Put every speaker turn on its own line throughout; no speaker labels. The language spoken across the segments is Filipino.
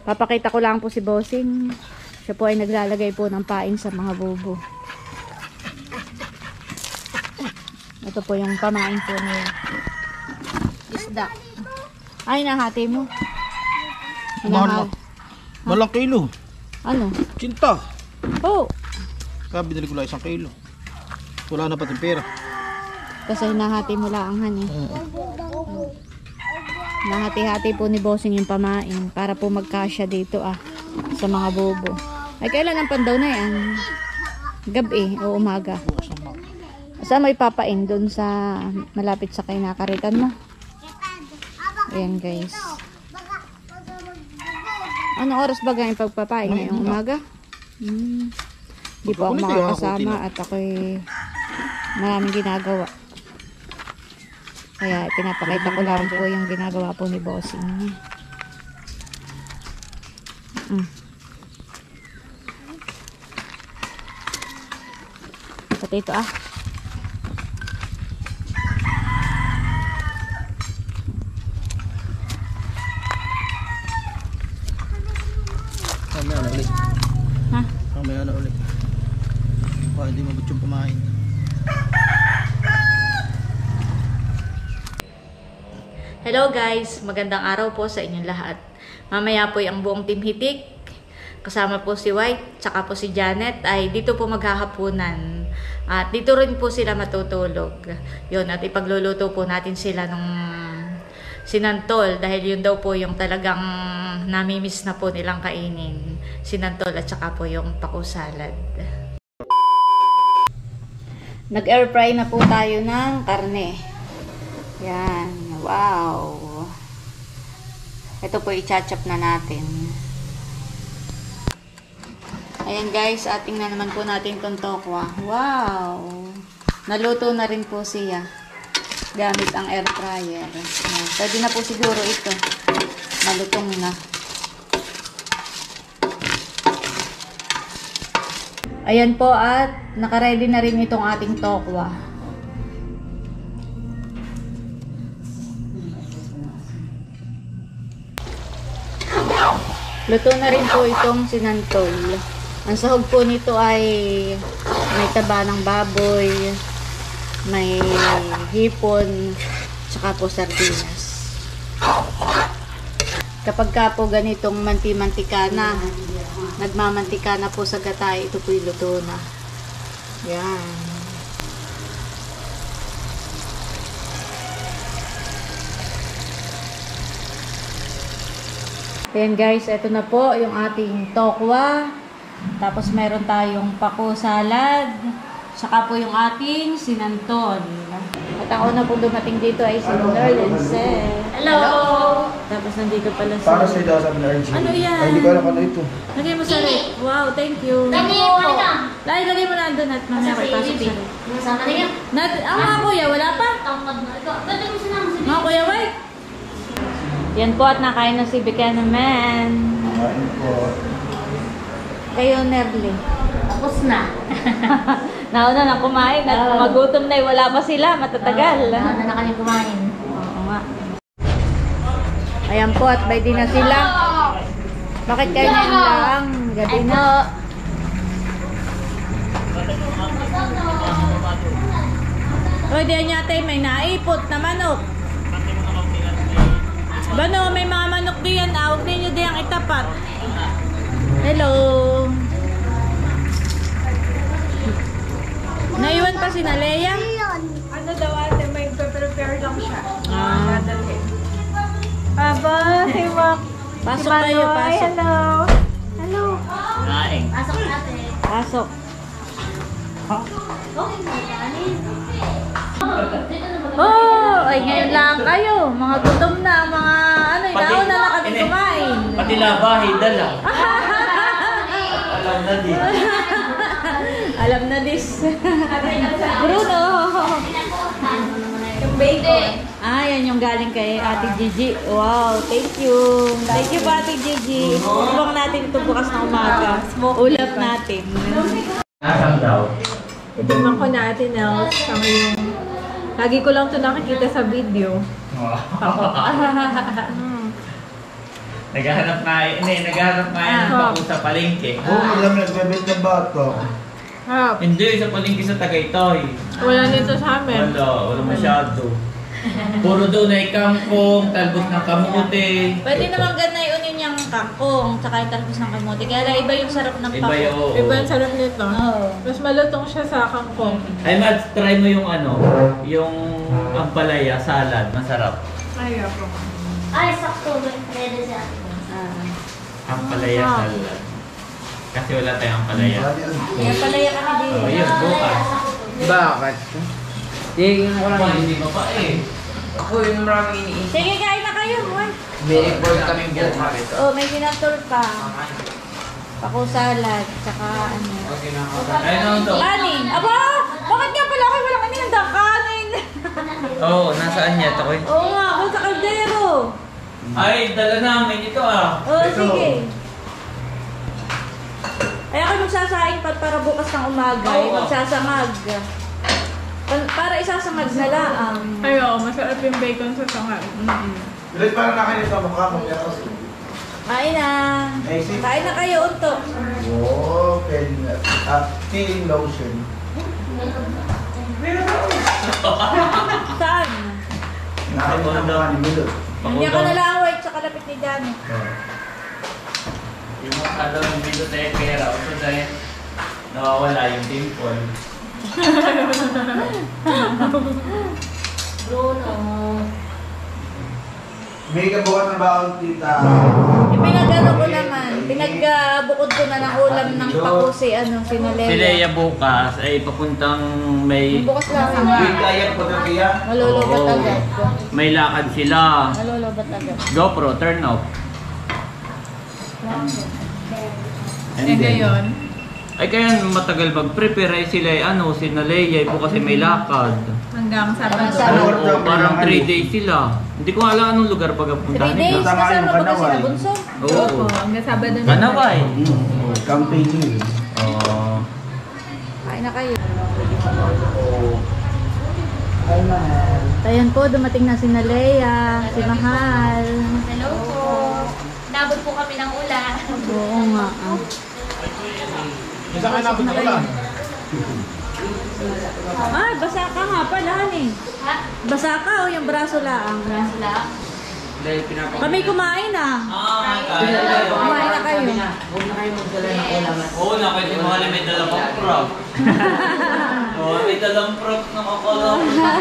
Papakita ko lang po si Bossing. Siya po ay naglalagay po ng pain sa mga bubo. Ito po yung pamain po niya. Isda. Ay, nahati mo.
Malang kilo.
Ano?
Cinta.
Oh.
Kaya binili ko lang 1 kilo. Wala na pati pera.
Kasi nahati mo lang han eh. Nahati-hati po ni Bossing yung pamain para po magkasya dito sa mga bobo. Ay kailan ang pandaw na yan? Gabi o umaga? Saan mo ipapain? Doon sa malapit sa kinakaritan mo? Ayan guys. Anong oras ba yung pagpapain? Ngayong umaga? Di po ako makakasama at ako'y maraming ginagawa. Kaya pinapakita ko lang po yung ginagawa po ni Bossing. Pati ito
Mamaya na ulit.
Ha?
Mamaya na ulit. Baka hindi mabot yung pamain.
Hello guys, magandang araw po sa inyong lahat. Mamaya po ang buong Team Hitik, kasama po si White, tsaka po si Janet, ay dito po maghahapunan. At dito rin po sila matutulog. Yun, at ipagluluto po natin sila nung sinantol, dahil yun daw po yung talagang namimiss na po nilang kainin. Sinantol at tsaka po yung paku salad. Nag-air fry na po tayo ng karne. Yan. Wow! Ito po i-chop na natin. Ayan guys, ating na naman po natin itong tokwa. Wow! Naluto na rin po siya. Gamit ang air fryer. Ayan. Pwede na po siguro ito. Malutong na. Ayan po at nakaready na rin itong ating tokwa. Luto na rin po itong sinantol. Ang sahog po nito ay may taba ng baboy, may hipon, tsaka po sardinas. Kapag ka po ganitong manti-mantika na, nagmamantika na po sa gatay, ito po yung luto na. Yan. Ayan guys, ito na po yung ating tokwa. Tapos meron tayong paku salad. Saka po yung ating sinantol. At ang una po dumating dito ay si Nerlense. Hello! Tapos nandito pala si...
Para sa'yo daw sabi na RG.
Ano yan?
Ay, hindi ko alam ano ito.
Lagay mo sa rep. Wow, thank you. Lagay mo na doon at mamaya ko ipasok sa rep. Ang mga kuya, wala pa? Mga kuya, wait. Yan po at nakain na si Bika naman.
Nakain po.
Kayo, Nerly.
Tapos na.
Nauna na kumain at magutom na wala pa sila, matatagal.
Nauna na kami kumain.
Oo nga. Ayan po at ready na sila. Bakit kayo ngayon lang? Gabi na. O, diyan yata may naipot na manok. Bano, may mga manok diyan. Huwag ninyo diyang itapat. Hello. Naiwan pa si Nalea?
Ano daw ate, may prepare lang siya. Dadalhin.
Aba, si Mac. Pasok tayo, pasok.
Hello. Hello.
Pasok natin.
Pasok. Oh, ay ngayon lang kayo. Mga gutom na, mga ano, inauna na kami kumain.
Pati labahay, dala. Alam na din.
Alam na this. Bruno.
Yung bacon.
Ah, yan yung galing kay Ate Gigi. Wow, thank you. Thank you pa, Ate Gigi. Ibang natin ito bukas na umaga. Ulap natin.
Nasaan daw?
Tingnan ko natin, Nels. Ang yung... Lagi ko lang ito nakikita sa video.
Naghahanap nga yun ng bako sa palengke.
Oo, alam nagbebet ng bato.
Hindi, sa palengke sa Tagaytay.
Wala nito sa amin.
Wala masyado. Puro doon ay kangkong, talbos ng kamote.
Pwede naman ganay unin yung kangkong, tsaka yung talbos ng kamote. Kaya lang iba yung sarap ng
Iba
pako.
yung...
Iba ang sarap nito.
Oo.
Mas malutong siya sa kangkong.
Ay, Mads, try mo yung yung ampalaya, salad. Masarap.
Ay, ako.
Ay, sakto. Pwede siya.
Ampalaya, salad. Kasi wala tayong ampalaya.
Kaya palaya kami din.
Oh, yun, bukas.
Bakit? Tingin ko lang.
Hindi pa pa eh.
Ako yung maraming iniisip.
Sige, kain na kayo. Boy.
May effort kami bukas.
Oh, may sinatol pa. Pako salad, tsaka ano.
Ayun to.
Kanin! Aba! Bakit nga pala kayo wala kami handang kanin?
Oo, nasaan niya ito?
Oo nga, ako sa kaldero.
Ay, dala namin ito ah.
Oo, sige. Ay, ako magsasaing para bukas ng umaga. Ay, magsasangag. Para isasangag na lang.
Ay, oo. Masarap yung bacon sa sangag.
Bilit parang nakain sa mukha mo.
Kain na. Kain na kayo, unto.
Oo, peeling lotion.
Saan?
Nakain mo na mukha ni Milo.
Hindi ka nalaway sa kalapit ni Janet.
Yung mga kalawang dito tayo pera. Ito tayo nawawala yung dimple.
Bruno.
May kabukat na baon, tita.
Pinag-ano ko naman, pinagbukod ko na ng ulam ng pako si Nalea.
Si Leia bukas ay papuntang may...
Bukas lang.
Wait, kaya po na tiya.
Malulubat
Oo.
agad.
May lakad sila.
Malulubat agad.
GoPro, turn off. And
Eh,
then-
ngayon.
Ay kaya matagal mag-prepare ay sila si Nalea po kasi may lakad.
Hanggang Sabado.
Sabado.
Oo, parang 3 days sila. Hindi ko alam anong lugar pagpuntahan
3 days,
nila.
kasama ba kasi na bunso?
Oo.
Hanggang Sabado na.
Kanaway.
Campaign yun.
Oo.
Kain na kayo. Ayan po, dumating na si Nalea, si Mahal.
Hello po. Nabot po kami ng ulan.
Oo nga.
Isa ka na ulan.
Ay, basa ka nga pala, honey.
Ha?
Basa ka o yung braso lang.
Sila?
Dahil pinapakain.
Kami kumain na. Kumain na kayo.
Huwag na kayo magdala ng ulam.
Oo na, kasi mahal may dalang prop. Oo, may dalang prop na kakolong.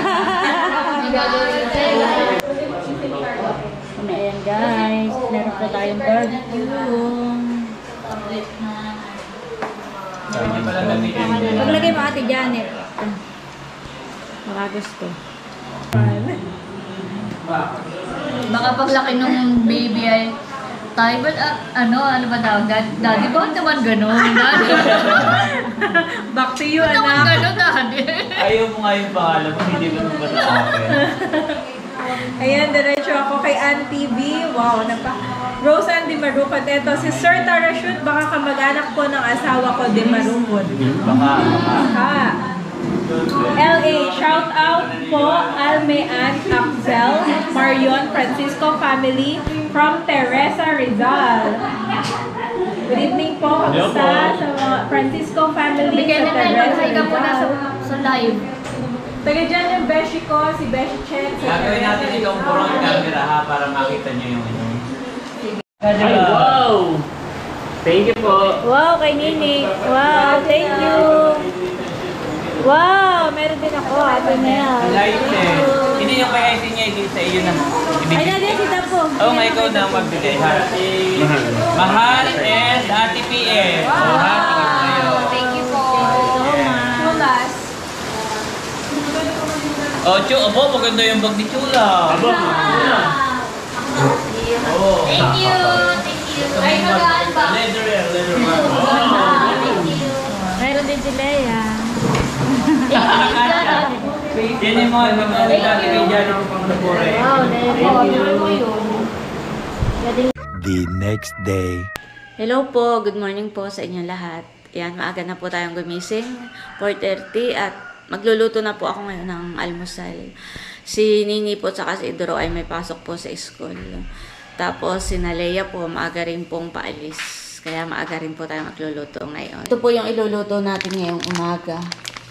Ayan guys, meron po tayong barbecue. Paglagay mo Ate Janet. Baka gusto.
Baka paglaki nung baby ay tayo ba, ano ba tawag? Daddy, bakit naman gano'n? Daddy,
Back to you,
bakit naman
anak.
gano'n, Daddy?
Ayaw mo nga yung pangalan mo, hindi mo naman ba sa akin?
Ayan, diretso ako kay Auntie B. Wow, Rose Ann Di Marupad. Ito, si Sir Tarashut, baka kamag-anak po ng asawa ko, Di Marupad.
Baka.
Ha. LA, shout out po Alme Ann Axel, Marion, Francisco family from Teresa Rizal. Good evening po, kamusta sa mga Francisco family
Bigyan
sa
na tayo,
Teresa
say ka muna
Rizal.
sa live.
Taga dyan yung Beshi ko, si Beshi Chen.
Gagawin natin itong front camera ha, para makita nyo yung
Ay, wow! Thank you po.
Wow, kay Nini. Wow, thank you. Wow, meron din ako. Ate na yan.
light eh. Hindi yung kaya niya, hindi sa iyo na.
Ay, natin si Tapo.
Oo nga, ikaw na ang magbigay ha. Mahal and Ate PM. Oh, happy ka sa'yo.
Thank you po.
Chulas.
Oh, abo, maganda yung bag ni Chula. Abo, oh.
Thank you. Thank you. Ay, magaan ba?
Leather yan, leather bag.
Thank you.
Meron din si Leia.
Yan yung mga dati kay Johnny ko pang napura eh.
Wow, Leia.
The next day.
Hello po, good morning po sa inyong lahat. Yan, maaga na po tayong gumising. 4:30 at magluluto na po ako ngayon ng almusal. Si Nini po at si Idro ay may pasok po sa school. Tapos si Nalea po, maaga rin pong paalis. Kaya maaga rin po tayo magluluto ngayon. Ito po yung iluluto natin ngayong umaga.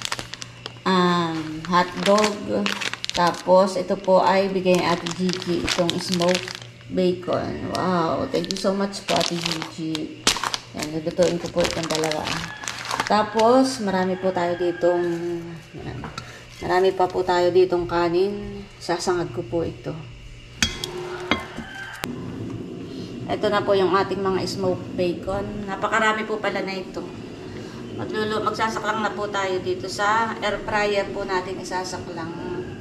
Hotdog. Tapos ito po ay bigay ni Ate Gigi. Itong smoked bacon. Wow, thank you so much po Ate Gigi. Yan, lulutuin ko po itong dalawa. Tapos marami po tayo ditong marami pa po tayo ditong kanin. Sasangag ko po ito. Ito na po yung ating mga smoked bacon. Napakarami po pala na ito. Magsasaklang na po tayo dito sa air fryer po natin isasaklang.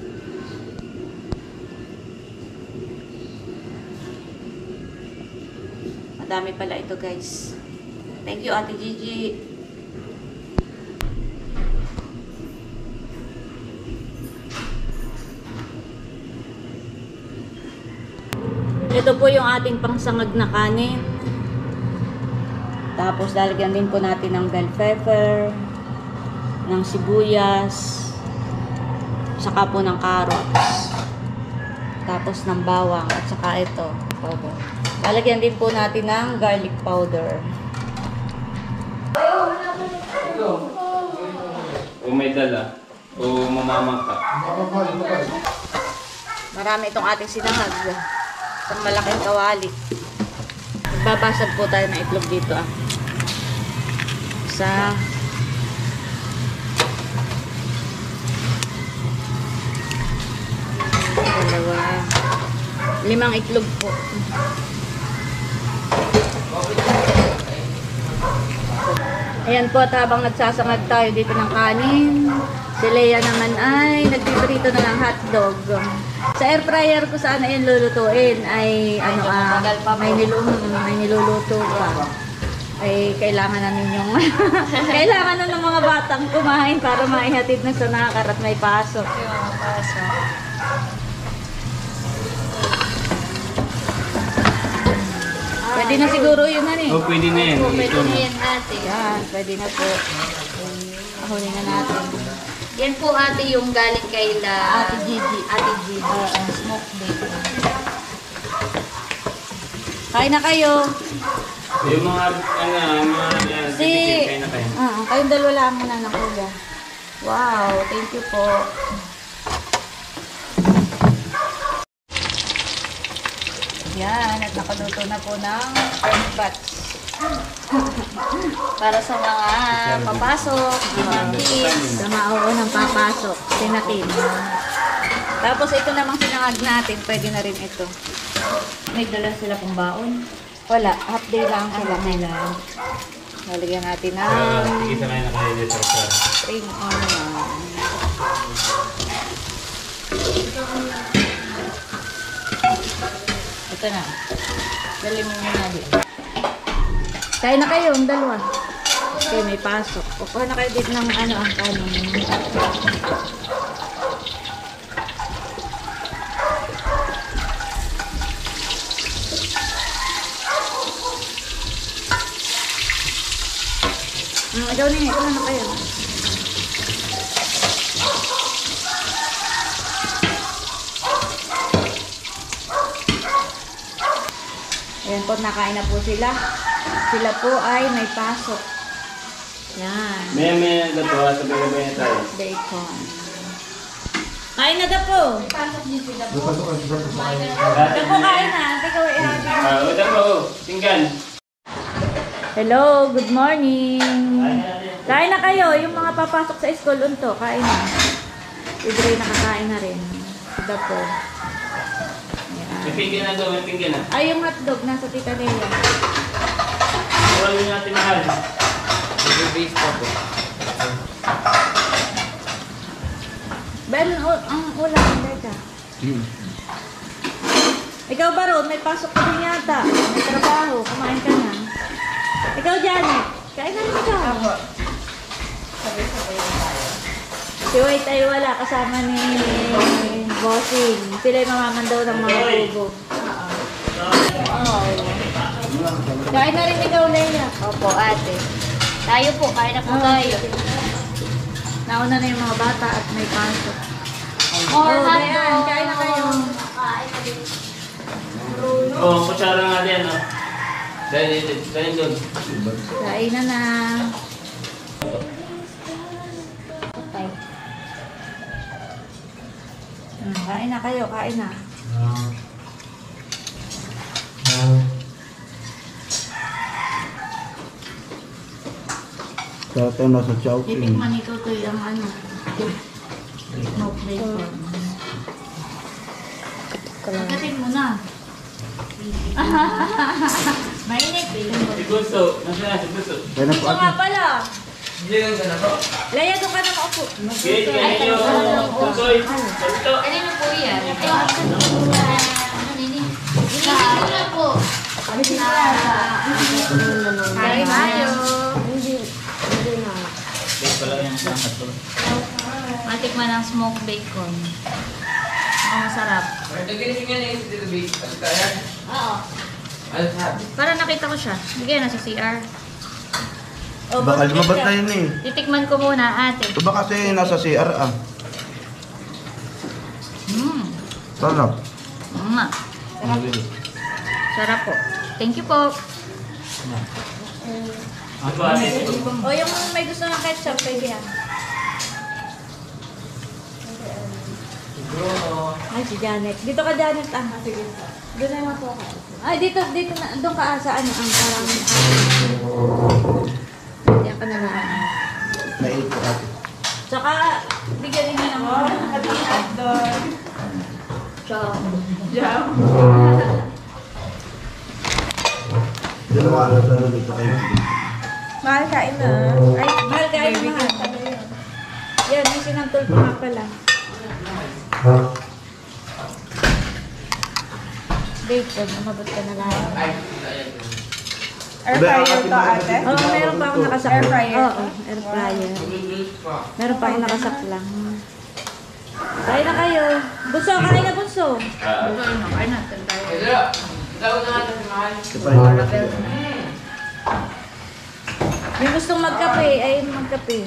Madami pala ito guys. Thank you Ate Gigi. Ito po yung ating pangsangag na kanin. Tapos lalagyan din po natin ng bell pepper, ng sibuyas, saka po ng carrots. Tapos ng bawang at saka ito, powder. Lalagyan din po natin ng garlic powder.
O may dala. O mamamang ka.
Marami itong ating sinangag. Isang malaking kawali. Magbabasag po tayo ng itlog dito Isa. Dalawa. 5 itlog po. Ayan po, at habang nagsasangag tayo dito ng kanin, si Lea naman ay nagpiprito na ng hotdog. Sa air fryer ko saan ayan lulutuin ay may niluluto pa. Ay kailangan na ninyong kailangan na ng mga batang kumain para maihatid na sa nakakar at may pasok. Pwede na siguro yun
O pwede na yan.
Pwede na yan ate.
Yan, pwede na po. Ahulin na natin.
Yan po ate yung galing kay
Ate Gigi.
Ate Gigi. Smoked bacon.
Kain na kayo.
Yung mga, kayo na kayo.
Kayong dalawa lang muna ng kuya. Wow, thank you po. Yan, at nakaluto na po ng first batch.
Para sa mga papasok, mga kids.
Sa mauunang papasok, sinatin. Tapos ito namang sinangag natin, pwede na rin ito.
May dala sila pong baon.
Wala, half day lang sila nila. Lalagyan natin ng
Sige, sabay na kayo dito sa
spring onion. Ito na. Dali mo muna dito. Kain na kayo, ang dalawa. Okay, may pasok. Kukuha na kayo dito ng ang kanin. Ikaw na nga, kuha na kayo. Ayan po, nakain na po sila. Sila po ay may pasok. Yan.
May gatawa, sabay-sabay na tayo.
Bacon. Kain na daw po.
Pasok din sila po.
Ito po kain na. Ikaw ay
Ito po, tinggan.
Hello, good morning. Kain na kayo. Yung mga papasok sa school unto, kain na. Si Dre nakakain na rin. Ito po.
May pinggan na doon, may pinggan na.
Ay, yung hotdog nasa Tita Lea.
Wala nyo natin mahal.
Base pa po.
Ben, ang ulam, Teka. Ikaw ba Ron, may pasok ka din yata. May trabaho, kumain ka na. Ikaw, Janet, kain na rin ikaw. Si White ay wala, kasama ni Bossing. Sila'y mamamandaw ng mga kubo. Kain na rin ikaw, Leia.
Opo ate. Tayo po, kain na po tayo.
Nauna na yung mga bata at may pasok.
More
Oh,
hotdog.
Dayan, kain na kayo.
Kain na din.
Oo, kutsara nga din, no? Dahil doon.
Kain na. Okay. Kain na kayo, kain na.
Tatay nasa Chowking.
Titikman ito to yung ano. Smoke bacon. Pagkatin mo na. Mainit eh.
Si Gusto. Nasaan na si Gusto?
Kaya na po
Ito nga
ate.
pala.
Hindi lang ka na po.
Laya, doon ka na maupo.
Okay, tingnan niyo. Gustoy. Salito.
Ano na po yan? Ano nini? Iniisip ko na po.
Kain tayo.
Bake pala yung tatlo.
Matikman ng smoked bacon. Ang masarap. Oo. Para nakita ko siya. Bigyan na sa CR.
Baka lumabas na yun eh.
Titikman ko muna, ate.
Iba kasi nasa CR ah. Sarap.
Sarap po. Thank you po.
Ako ate.
O yung may gusto ng ketchup, pwede yan. Ay, si Janet. Dito ka, Janet. Ah, sige. Doon na po ka. Ay, dito na. Doon ka sa ano, ang parang... Diyan ka na lang.
May 8 po ate.
Tsaka, bigyan rin niya ng mga...
Jam.
Dalawa na sa dito kayo.
Mahal kain na. Ay,
Mahal kayo, mahal. Yan, may sinantol pa nga pala. Bacon, umabot ka na lang.
air fryer to ate.
Oo, meron pa akong nakasaklang.
Air fryer.
Oo, air fryer. Meron pa akong nakasaklang. Kain na kayo. Bunso, kain na bunso.
Kain natin tayo.
Ito pa rin.
Yung gustong magkape, ay magkape.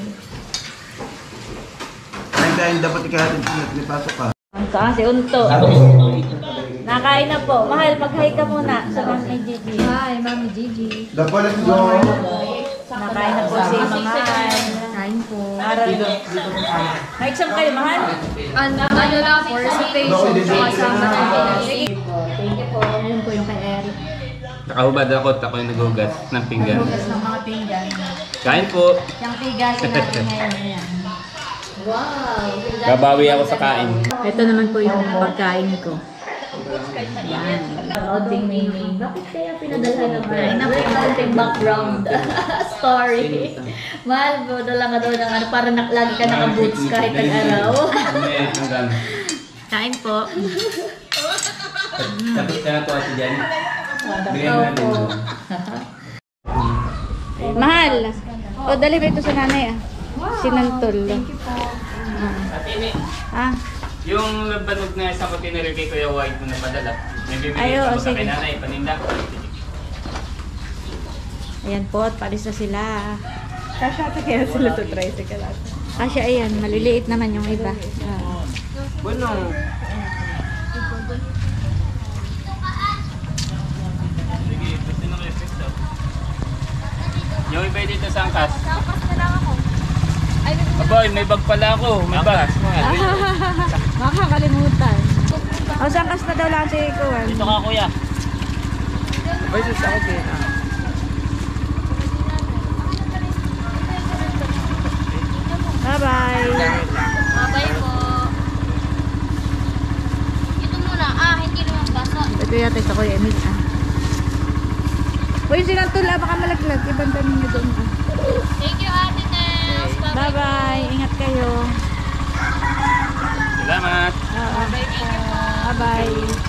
Kain dapat ikahatid sila. May pasok ka.
Saan si Unto? Nakain na po. Mahal, mag-hi ka muna sa Mami Gigi.
Hi, Mami Gigi.
Dapat let's go.
Nakain na po si Mahal.
Kain po.
May exam kayo, Mahal?
Ano na po, recitation. Kasama natin.
Thank you po. Ayun po yung kay Eric.
Nakahubad ako yung nagugas ng pinggan.
Hugas ng mga pinggan.
Kain po.
Yung tigasin natin ngayon yan.
Babawi ako sa kain.
Ito naman po yung pagkain ko. Yan. Loading Mimi. Bakit kaya pinadala ng kain? Na po yung konting background story. Mahal po, dala ka daw ng ano, para lagi ka naka-boots kahit tag-araw. Kain po.
Tapos ka na po ate dyan. Bigyan mo natin.
Mahal. O, dali ba ito sa nanay ah? Sinantol. Thank you po.
Ate Ine,
Ah.
yung labanog na isang container kay Kuya White mo napadala. May bibigay
Ay, oo,
pa ba
sige.
kay nanay? Paninda ko.
Ayan po, at palis na sila.
Kasha ata kaya sila sa tricycle ate.
Kasi ayan, maliliit naman yung iba. Ah.
Bueno. Sige, gusto na kayo fix up. Yung iba dito sa angkas. Aboy, may bag pala ako. May bag.
Makakalimutan. O, sangkas na daw lang si Kuwan.
Dito ka kuya.
Bye-bye.
Bye-bye po. Ito muna. Hindi naman basa.
Ito yata sa Kuya Emil. Ah. Uy, sinantol ah, baka malaglag. Ibang tanin nyo doon ah.
Thank you, Ate Nels.
Bye-bye. Ingat kayo.
Salamat.
Bye-bye. Bye-bye.